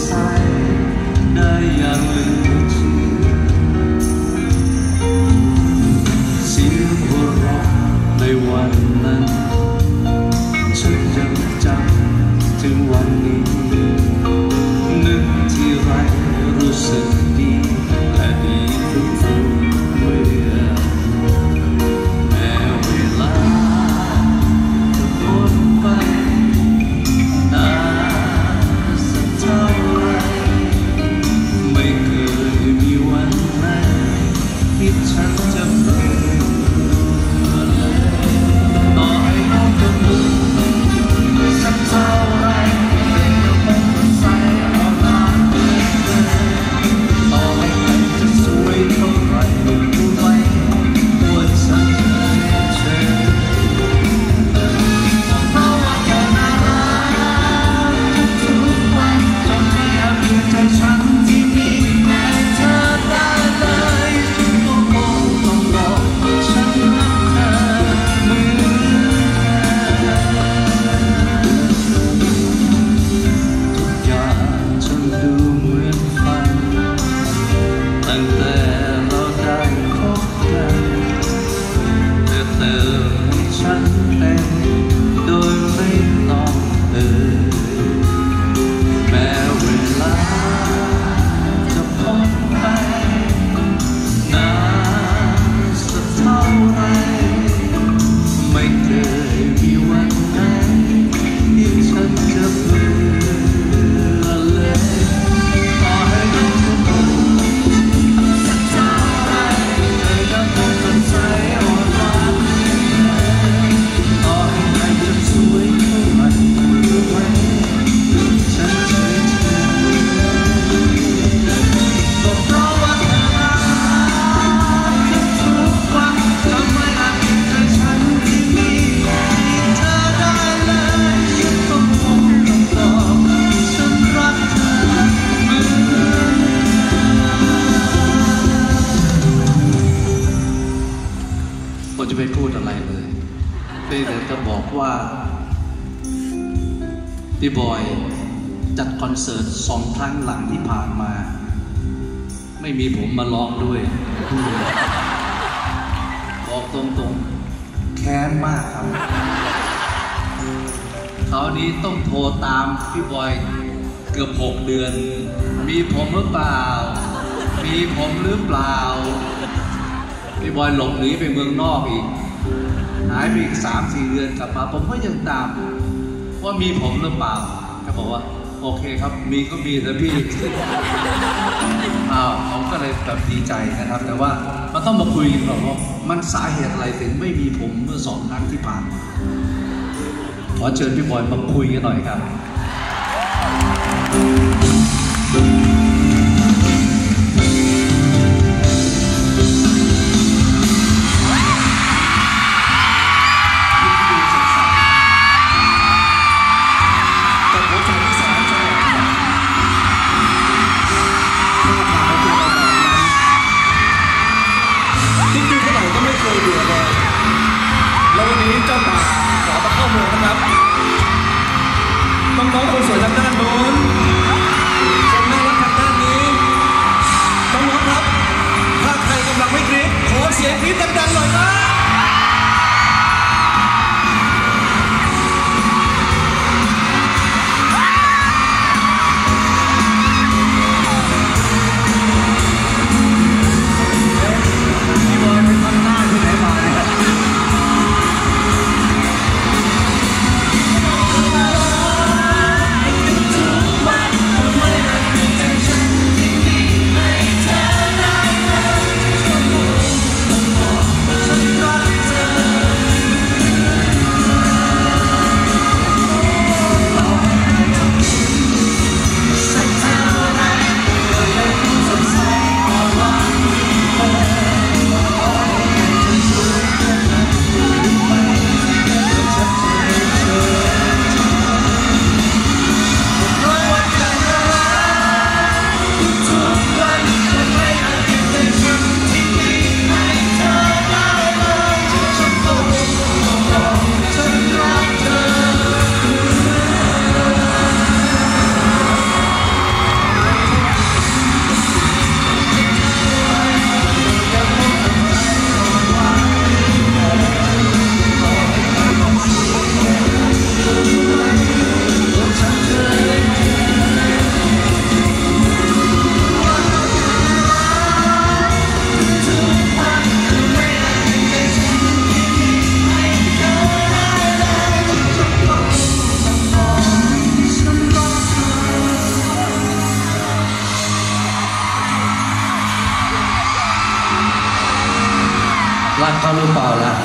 ใสได้อย่างเหลือเชื่อเสียงหัวเราะในวันนั้นฉันยังจำถึงวันนี้นึกที่ไรรู้สึกดีและดีทุกเมื่อแม้เวลาจะพ้นไปนานสักเท่าไรไม่เคยมีวันไหนที่ฉันจะเบื่อเลยต่อให้เราจะเบื่อสักเท่าไรก็คงต้องใส่เอาหน้าต่อให้ใครจะสวยเท่าไรรู้ไหมว่าฉันเฉยเพราะว่าเธอน่ารักทุกวันจนไม่อยากเปลี่ยนใจฉันที่มีให้เธอได้เลยก็คงต้องบอกฉันรักเธอเหมือนทุกอย่างฉันดูเหมือนฝันตั้งแต่เราได้พบกันแต่เติมให้ฉันเต็มโดยไม่ต้องเอ่ยแม้เวลาจะพ้นไปนานสักเท่าไรไม่เคยมีวันไหนที่ฉันจะเบื่อเลยต่อให้เราจะเบื่อสักเท่าไรเธอยังคงตั้งใจอ่อนหวานต่อให้ใครจะสวยเท่าไรรู้ไหมฉันเฉยก็เพราะว่าเธอน่ารักทุกวันทำไมอาจเปลี่ยนใจฉันที่มีให้เธอได้เลยฉันต้องคงต้องตอบฉันรักเธอเหมือนผมจะไม่พูดอะไรเลยเพียงแต่จะบอกว่าพี่บอยจัดคอนเสิร์ต2 ครั้งหลังที่ผ่านมาไม่มีผมมาร้องด้วยบอกตรงๆแค้นมากครับคราวนี้ต้องโทรตามพี่บอยเกือบ6 เดือนมีผมหรือเปล่ามีผมหรือเปล่าพี่บอยหลบหนีไปเมืองนอกอีกหายไปอีก 3-4 เดือนกลับมาผมก็ยังตามว่ามีผมหรือเปล่าเขาบอกว่าโอเคครับมีก็มีแต่พี่ ผมก็เลยแบบดีใจนะครับแต่ว่ามันต้องมาคุยกันก่อนว่ามันสาเหตุอะไรถึงไม่มีผมเมื่อ2 ครั้งที่ผ่านมาขอเชิญพี่บอยมาคุยกันหน่อยครับเจ้าป่าขอมาเข้าเมืองนะครับน้องๆคนสวยทางด้านโน้นหรือเปล่าล่ะ